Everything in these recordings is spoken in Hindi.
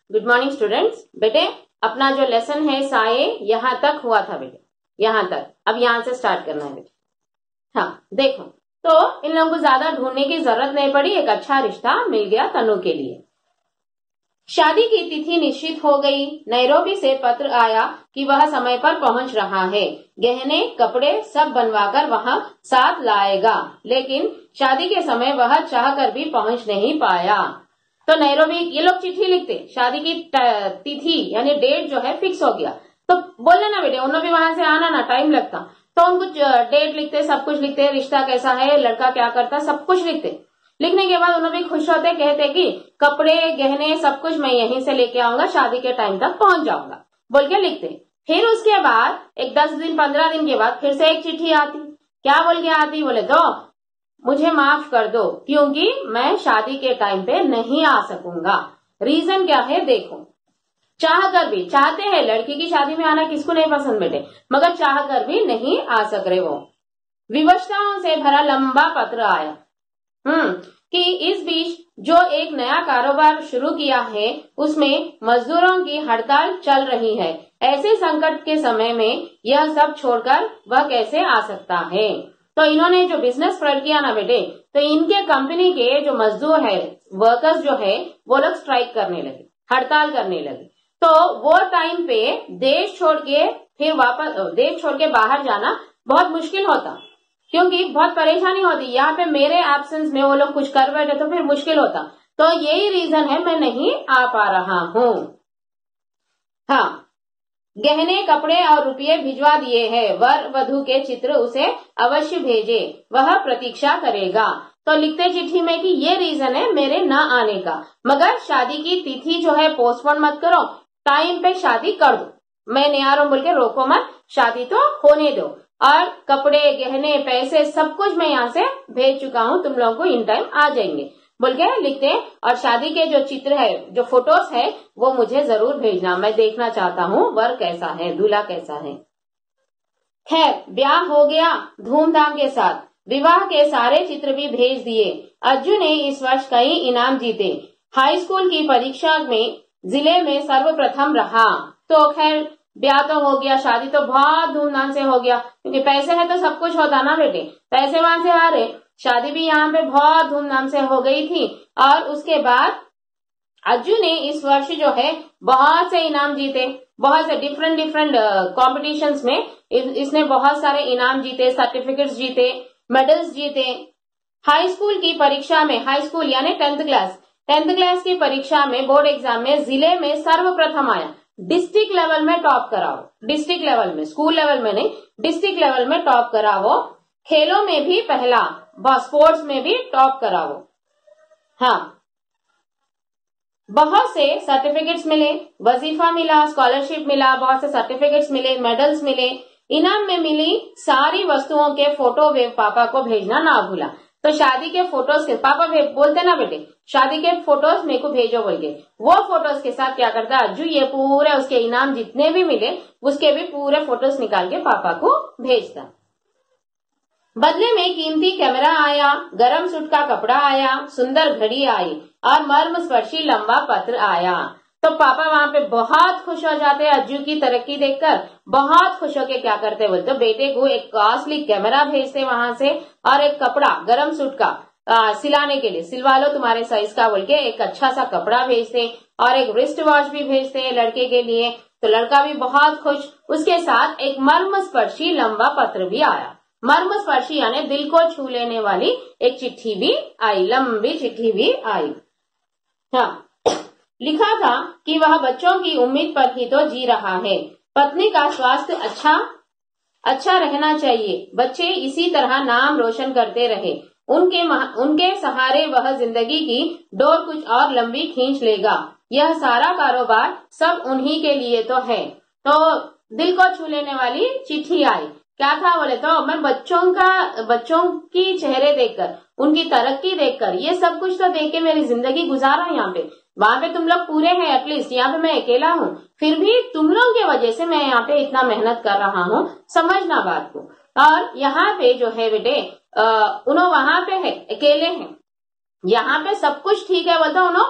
Good morning students. बेटे अपना जो लेसन है साये यहाँ तक हुआ था बेटे, यहाँ तक। अब यहाँ से स्टार्ट करना है बेटे। हाँ देखो, तो इन लोगों को ज्यादा ढूंढने की जरूरत नहीं पड़ी, एक अच्छा रिश्ता मिल गया तनु के लिए। शादी की तिथि निश्चित हो गई। नैरोबी से पत्र आया कि वह समय पर पहुंच रहा है, गहने कपड़े सब बनवाकर वहां साथ लाएगा, लेकिन शादी के समय वह चाहकर भी पहुंच नहीं पाया। तो नैरोबी, ये लोग चिट्ठी लिखते, शादी की तिथि यानी डेट जो है फिक्स हो गया, तो बोलना ना बेटे, उन्होंने भी वहां से आना ना, टाइम लगता, तो उनको डेट लिखते, सब कुछ लिखते, रिश्ता कैसा है, लड़का क्या करता, सब कुछ लिखते। लिखने के बाद उन्होंने भी खुश होते, कहते कि कपड़े गहने सब कुछ मैं यहीं से लेके आऊंगा, शादी के टाइम तक पहुंच जाऊंगा, बोल के लिखते। फिर उसके बाद एक 10 दिन 15 दिन के बाद फिर से एक चिट्ठी आती। क्या बोल के आती? बोले दो मुझे माफ कर दो क्योंकि मैं शादी के टाइम पे नहीं आ सकूंगा। रीजन क्या है देखो, चाह कर भी, चाहते हैं लड़की की शादी में आना, किसको नहीं पसंद बेटे, मगर चाह कर भी नहीं आ सक रहे वो। विवशताओं से भरा लंबा पत्र आया कि इस बीच जो एक नया कारोबार शुरू किया है उसमें मजदूरों की हड़ताल चल रही है। ऐसे संकट के समय में यह सब छोड़कर वह कैसे आ सकता है। तो इन्होंने जो बिजनेस स्टार्ट किया ना बेटे, तो इनके कंपनी के जो मजदूर है, वर्कर्स जो है, वो लोग स्ट्राइक करने लगे, हड़ताल करने लगे। तो वो टाइम पे देश छोड़ के फिर वापस देश छोड़ के बाहर जाना बहुत मुश्किल होता, क्योंकि बहुत परेशानी होती। यहाँ पे मेरे एब्सेंस में वो लोग कुछ कर बैठे तो फिर मुश्किल होता। तो यही रीजन है मैं नहीं आ पा रहा हूँ। हाँ, गहने कपड़े और रुपये भिजवा दिए हैं, वर वधु के चित्र उसे अवश्य भेजे, वह प्रतीक्षा करेगा। तो लिखते चिट्ठी में कि ये रीजन है मेरे न आने का, मगर शादी की तिथि जो है पोस्टपोन मत करो, टाइम पे शादी कर दो, मैं नहीं आ रहा हूँ बोल के रोको मत, शादी तो होने दो, और कपड़े गहने पैसे सब कुछ मैं यहाँ से भेज चुका हूँ, तुम लोगों को इन टाइम आ जाएंगे बोल के लिखते हैं। और शादी के जो चित्र है, जो फोटोज है, वो मुझे जरूर भेजना, मैं देखना चाहता हूँ वर कैसा है, दूल्हा कैसा है। खैर ब्याह हो गया धूमधाम के साथ, विवाह के सारे चित्र भी भेज दिए। अर्जुन ने इस वर्ष कई इनाम जीते, हाई स्कूल की परीक्षा में जिले में सर्वप्रथम रहा। तो खैर ब्याह तो हो गया, शादी तो बहुत धूमधाम से हो गया, क्योंकि पैसे है तो सब कुछ होता ना बेटे, पैसे वहां से आ रहे, शादी भी यहाँ पे बहुत धूमधाम से हो गई थी। और उसके बाद अर्जुन ने इस वर्ष जो है बहुत से इनाम जीते, बहुत से डिफरेंट कॉम्पिटिशन्स में इसने बहुत सारे इनाम जीते, सर्टिफिकेट्स जीते, मेडल्स जीते। हाई स्कूल की परीक्षा में, हाई स्कूल यानी 10th क्लास की परीक्षा में, बोर्ड एग्जाम में जिले में सर्वप्रथम आया। डिस्ट्रिक्ट लेवल में टॉप कराओ, डिस्ट्रिक्ट लेवल में, स्कूल लेवल में नहीं, डिस्ट्रिक्ट लेवल में टॉप कराओ। खेलों में भी पहला, स्पोर्ट्स में भी टॉप कराओ। हाँ, बहुत से सर्टिफिकेट्स मिले, वजीफा मिला, स्कॉलरशिप मिला, बहुत से सर्टिफिकेट्स मिले, मेडल्स मिले। इनाम में मिली सारी वस्तुओं के फोटो वे पापा को भेजना ना भूला। तो शादी के फोटोज के पापा बोलते ना बेटे, शादी के फोटोज मेरे को भेजो बोल के, वो फोटोज के साथ क्या करता अज्जू, ये पूरे उसके इनाम जितने भी मिले उसके भी पूरे फोटोज निकाल के पापा को भेजता। बदले में कीमती कैमरा आया, गरम सूट का कपड़ा आया, सुंदर घड़ी आई और मर्म स्पर्शी लंबा पत्र आया। तो पापा वहां पे बहुत खुश हो जाते, अज्जू की तरक्की देखकर बहुत खुश होके क्या करते बोलते, बेटे को एक कॉस्टली कैमरा भेजते वहां से, और एक कपड़ा गरम सूट का सिलाने के लिए, सिलवा लो तुम्हारे साइज का बोल के एक अच्छा सा कपड़ा भेजते, और एक रिस्ट वॉच भी भेजते लड़के के लिए। तो लड़का भी बहुत खुश। उसके साथ एक मर्म स्पर्शी लंबा पत्र भी आया। मर्म स्पर्शी यानी दिल को छू लेने वाली एक चिट्ठी भी आई, लंबी चिट्ठी भी आई। हाँ, लिखा था कि वह बच्चों की उम्मीद पर ही तो जी रहा है, पत्नी का स्वास्थ्य अच्छा रहना चाहिए, बच्चे इसी तरह नाम रोशन करते रहे, उनके सहारे वह जिंदगी की डोर कुछ और लंबी खींच लेगा, यह सारा कारोबार सब उन्हीं के लिए तो है। तो दिल को छू लेने वाली चिट्ठी आई। क्या था बोले तो, मैं बच्चों की चेहरे देखकर, उनकी तरक्की देखकर, ये सब कुछ तो देख के मेरी जिंदगी गुजारा यहाँ पे। वहां पे तुम लोग पूरे हैं एटलीस्ट, यहाँ पे मैं अकेला हूँ, फिर भी तुम लोगों की वजह से मैं यहाँ पे इतना मेहनत कर रहा हूँ, समझना बात को। और यहाँ पे जो है बेटे, उन्होंने वहां पे है, अकेले हैं, यहाँ पे सब कुछ ठीक है बोलता, उन्होंने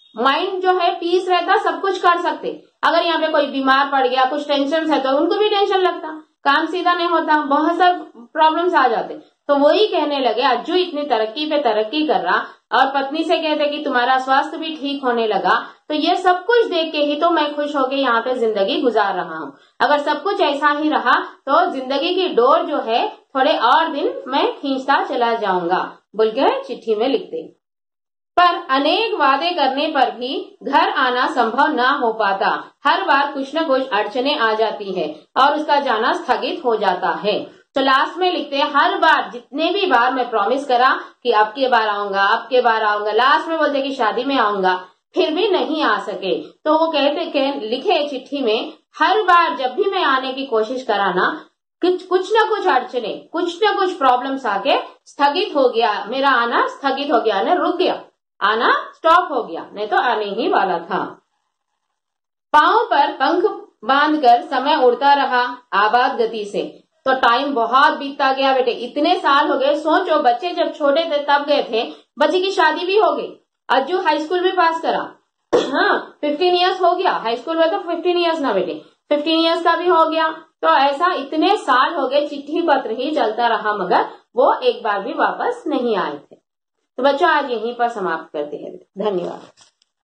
माइंड जो है पीस रहता, सब कुछ कर सकते। अगर यहाँ पे कोई बीमार पड़ गया, कुछ टेंशन है तो उनको भी टेंशन लगता, काम सीधा नहीं होता, बहुत सारे प्रॉब्लम्स आ जाते। तो वही कहने लगे अज्जू इतनी तरक्की पे तरक्की कर रहा और पत्नी से कहते कि तुम्हारा स्वास्थ्य भी ठीक होने लगा, तो ये सब कुछ देख के ही तो मैं खुश होके यहाँ पे जिंदगी गुजार रहा हूँ। अगर सब कुछ ऐसा ही रहा तो जिंदगी की डोर जो है थोड़े और दिन मैं खींचता चला जाऊंगा, बोल के चिट्ठी में लिखते। पर अनेक वादे करने पर भी घर आना संभव न हो पाता। हर बार कुछ न कुछ अड़चने आ जाती है और उसका जाना स्थगित हो जाता है। तो लास्ट में लिखते हैं हर बार, जितने भी बार मैं प्रॉमिस करा कि अब के बार आऊंगा, अब के बार आऊंगा, लास्ट में बोलते कि शादी में आऊंगा, फिर भी नहीं आ सके। तो वो लिखे चिट्ठी में हर बार जब भी मैं आने की कोशिश करा ना, कुछ न कुछ अड़चने, कुछ न कुछ प्रॉब्लम्स आके स्थगित हो गया, मेरा आना स्थगित हो गया, रुक गया, आना स्टॉप हो गया, नहीं तो आने ही वाला था। पांव पर पंख बांधकर समय उड़ता रहा आबाद गति से। तो टाइम बहुत बीतता गया बेटे, इतने साल हो गए। सोचो बच्चे जब छोटे थे तब गए थे, बच्चे की शादी भी हो गई, अज्जू हाई स्कूल भी पास करा, हाँ 15 इयर्स हो गया, हाई स्कूल में तो 15 इयर्स ना बेटे, 15 इयर्स का भी हो गया। तो ऐसा इतने साल हो गए, चिट्ठी पत्र ही चलता रहा, मगर वो एक बार भी वापस नहीं आए थे। तो बच्चों आज यहीं पर समाप्त करते हैं। धन्यवाद।